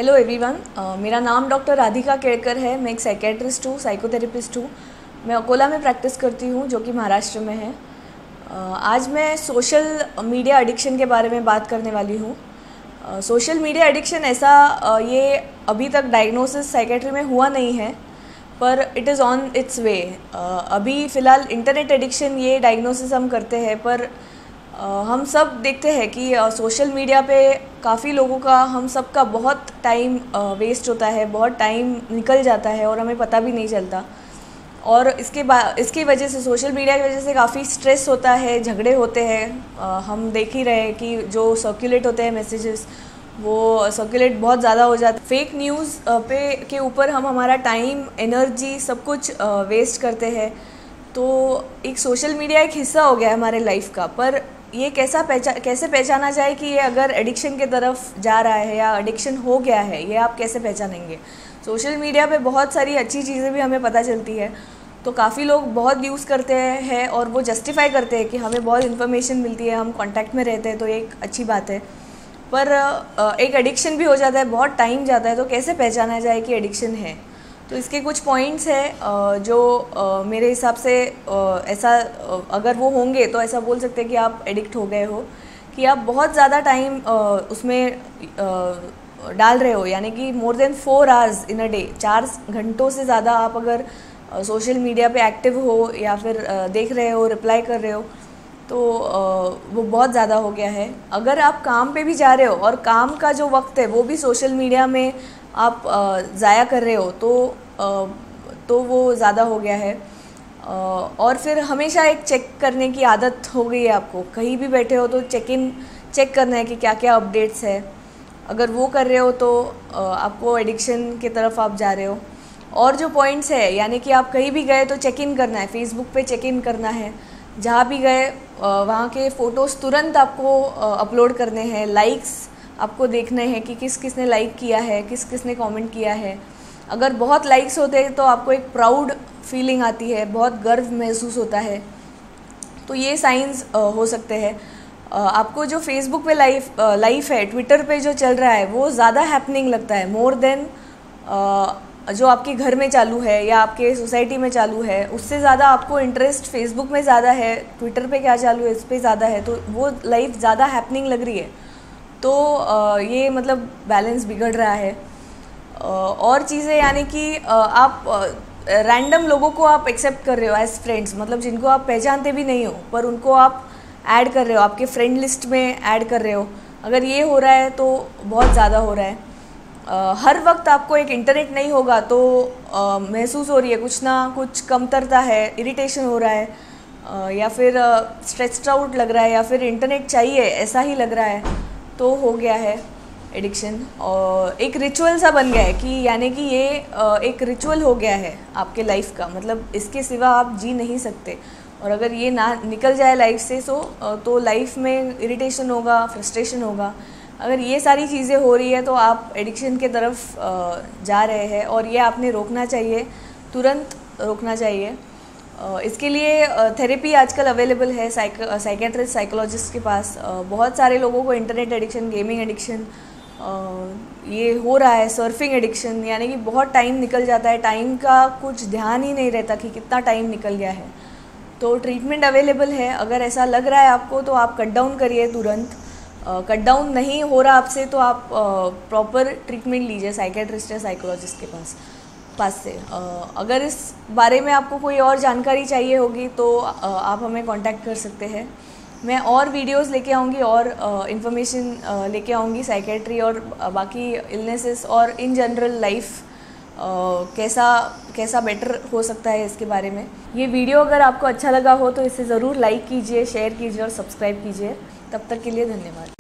Hello everyone, मेरा नाम doctor Radhika Kelkar है। मैं एक साइकेट्रिस्ट हूँ, साइकोथेरेपिस्ट हूँ। मैं अकोला में प्रैक्टिस करती हूँ जो कि महाराष्ट्र में है। आज मैं सोशल मीडिया एडिक्शन के बारे में बात करने वाली हूँ। सोशल मीडिया एडिक्शन ऐसा ये अभी तक डायग्नोसिस साइकेट्री में हुआ नहीं है, पर it is on its way. अभी फ़िलहाल इंटरनेट एडिक्शन ये डायग्नोसिस हम करते हैं, पर हम सब देखते हैं कि सोशल मीडिया पे काफ़ी लोगों का, हम सब का बहुत टाइम वेस्ट होता है, बहुत टाइम निकल जाता है और हमें पता भी नहीं चलता। और इसकी वजह से, सोशल मीडिया की वजह से काफ़ी स्ट्रेस होता है, झगड़े होते हैं। हम देख ही रहे हैं कि जो सर्कुलेट होते हैं मैसेजेस, वो सर्कुलेट बहुत ज़्यादा हो जाता है। फेक न्यूज़ के ऊपर हम हमारा टाइम, एनर्जी, सब कुछ वेस्ट करते हैं। तो एक सोशल मीडिया एक हिस्सा हो गया है हमारे लाइफ का, पर ये कैसे पहचाना जाए कि ये अगर एडिक्शन की तरफ जा रहा है या एडिक्शन हो गया है, ये आप कैसे पहचानेंगे। सोशल मीडिया पे बहुत सारी अच्छी चीज़ें भी हमें पता चलती है, तो काफ़ी लोग बहुत यूज़ करते हैं और वो जस्टिफाई करते हैं कि हमें बहुत इन्फॉर्मेशन मिलती है, हम कांटेक्ट में रहते हैं, तो एक अच्छी बात है। पर एक एडिक्शन भी हो जाता है, बहुत टाइम जाता है, तो कैसे पहचाना जाए कि एडिक्शन है। तो इसके कुछ पॉइंट्स हैं जो मेरे हिसाब से ऐसा अगर वो होंगे तो ऐसा बोल सकते हैं कि आप एडिक्ट हो गए हो, कि आप बहुत ज़्यादा टाइम उसमें डाल रहे हो, यानी कि more than 4 hours in a day, 4 घंटों से ज़्यादा आप अगर सोशल मीडिया पे एक्टिव हो या फिर देख रहे हो, रिप्लाई कर रहे हो, तो वो बहुत ज़्यादा हो गया है। अगर आप काम पे भी जा रहे हो और काम का जो वक्त है वो भी सोशल मीडिया में आप ज़ाया कर रहे हो, तो वो ज़्यादा हो गया है। और फिर हमेशा एक चेक करने की आदत हो गई है आपको, कहीं भी बैठे हो तो चेक करना है कि क्या क्या अपडेट्स है। अगर वो कर रहे हो तो आपको एडिक्शन की तरफ आप जा रहे हो। और जो पॉइंट्स है, यानी कि आप कहीं भी गए तो चेक इन करना है, फेसबुक पे चेक इन करना है। जहाँ भी गए वहाँ के फ़ोटोज़ तुरंत आपको अपलोड करने हैं। लाइक्स आपको देखने हैं कि किसने लाइक किया है, किसने कमेंट किया है। अगर बहुत लाइक्स होते हैं तो आपको एक प्राउड फीलिंग आती है, बहुत गर्व महसूस होता है। तो ये साइंस हो सकते हैं। आपको जो फेसबुक पे लाइफ है, ट्विटर पे जो चल रहा है, वो ज़्यादा हैपनिंग लगता है, मोर देन जो आपके घर में चालू है या आपके सोसाइटी में चालू है, उससे ज़्यादा आपको इंटरेस्ट फेसबुक में ज़्यादा है, ट्विटर पे क्या चालू है इस पर ज़्यादा है, तो वो लाइफ ज़्यादा हैपनिंग लग रही है। तो ये मतलब बैलेंस बिगड़ रहा है। और चीज़ें, यानी कि आप रैंडम लोगों को आप एक्सेप्ट कर रहे हो एज फ्रेंड्स, मतलब जिनको आप पहचानते भी नहीं हो, पर उनको आप ऐड कर रहे हो, आपके फ्रेंड लिस्ट में ऐड कर रहे हो। अगर ये हो रहा है तो बहुत ज़्यादा हो रहा है। हर वक्त आपको एक इंटरनेट नहीं होगा तो महसूस हो रही है कुछ ना कुछ कमतरता है, इरिटेशन हो रहा है, या फिर स्ट्रेस्ड आउट लग रहा है, या फिर इंटरनेट चाहिए ऐसा ही लग रहा है, तो हो गया है एडिक्शन। और एक रिचुअल सा बन गया है कि, यानी कि ये एक रिचुअल हो गया है आपके लाइफ का, मतलब इसके सिवा आप जी नहीं सकते। और अगर ये ना निकल जाए लाइफ से तो लाइफ में इरिटेशन होगा, फ्रस्ट्रेशन होगा। अगर ये सारी चीज़ें हो रही है तो आप एडिक्शन के तरफ जा रहे हैं, और ये आपने रोकना चाहिए, तुरंत रोकना चाहिए। इसके लिए थेरेपी आजकल अवेलेबल है साइकेट्रिस्ट, साइकोलॉजिस्ट के पास। बहुत सारे लोगों को इंटरनेट एडिक्शन, गेमिंग एडिक्शन ये हो रहा है, सर्फिंग एडिक्शन, यानी कि बहुत टाइम निकल जाता है, टाइम का कुछ ध्यान ही नहीं रहता कि कितना टाइम निकल गया है। तो ट्रीटमेंट अवेलेबल है। अगर ऐसा लग रहा है आपको तो आप कट डाउन करिए तुरंत। कट डाउन नहीं हो रहा आपसे तो आप प्रॉपर ट्रीटमेंट लीजिए साइकेट्रिस्ट या साइकोलॉजिस्ट के पास से। अगर इस बारे में आपको कोई और जानकारी चाहिए होगी तो आप हमें कांटेक्ट कर सकते हैं। मैं और वीडियोस लेके आऊँगी और इन्फॉर्मेशन लेके आऊँगी साइकेट्री और बाकी इलनेसेस और इन जनरल लाइफ कैसा बेटर हो सकता है इसके बारे में। ये वीडियो अगर आपको अच्छा लगा हो तो इसे ज़रूर लाइक कीजिए, शेयर कीजिए और सब्सक्राइब कीजिए। तब तक के लिए धन्यवाद।